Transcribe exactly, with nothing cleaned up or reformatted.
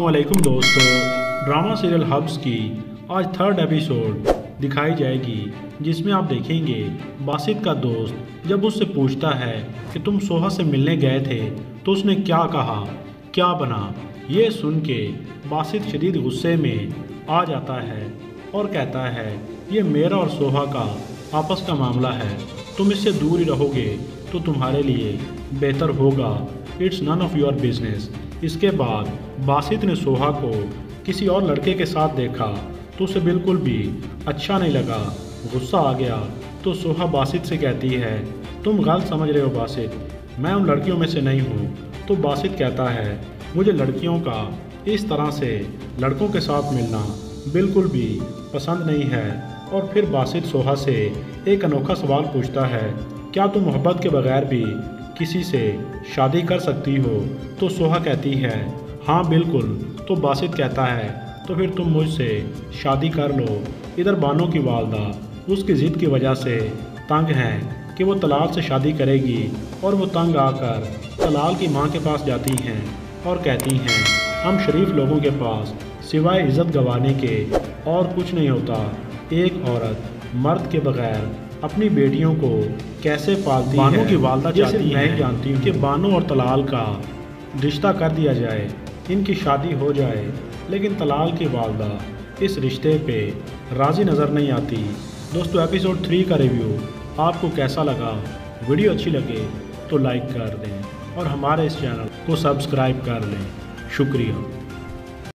अस्सलामुअलैकुम दोस्तों, drama serial hubs की आज थर्ड एपिसोड दिखाई जाएगी, जिसमें आप देखेंगे बासित का दोस्त जब उससे पूछता है कि तुम सोहा से मिलने गए थे तो उसने क्या कहा, क्या बना। ये सुन के बासित शदीद गुस्से में आ जाता है और कहता है ये मेरा और सोहा का आपस का मामला है, तुम इससे दूर ही रहोगे तो तुम्हारे लिए बेहतर होगा। It's none of your business. इसके बाद बासित ने सोहा को किसी और लड़के के साथ देखा तो उसे बिल्कुल भी अच्छा नहीं लगा, गुस्सा आ गया। तो सोहा बासित से कहती है तुम गलत समझ रहे हो बासित, मैं उन लड़कियों में से नहीं हूँ। तो बासित कहता है मुझे लड़कियों का इस तरह से लड़कों के साथ मिलना बिल्कुल भी पसंद नहीं है। और फिर बासित सोहा से एक अनोखा सवाल पूछता है, क्या तुम मोहब्बत के बगैर भी किसी से शादी कर सकती हो। तो सोहा कहती है हाँ बिल्कुल। तो बासित कहता है तो फिर तुम मुझसे शादी कर लो। इधर बानो की वालदा उसकी ज़िद की वजह से तंग हैं कि वो तलाल से शादी करेगी, और वो तंग आकर तलाल की माँ के पास जाती हैं और कहती हैं हम शरीफ लोगों के पास सिवाय इज़्ज़त गंवाने के और कुछ नहीं होता। एक औरत मर्द के बगैर अपनी बेटियों को कैसे पालती है। बानो की वालदा चाहती है मैं जानती हूँ कि बानो और तलाल का रिश्ता कर दिया जाए, इनकी शादी हो जाए, लेकिन तलाल की वालदा इस रिश्ते पे राज़ी नज़र नहीं आती। दोस्तों, एपिसोड थ्री का रिव्यू आपको कैसा लगा? वीडियो अच्छी लगे तो लाइक कर दें और हमारे इस चैनल को सब्सक्राइब कर लें। शुक्रिया।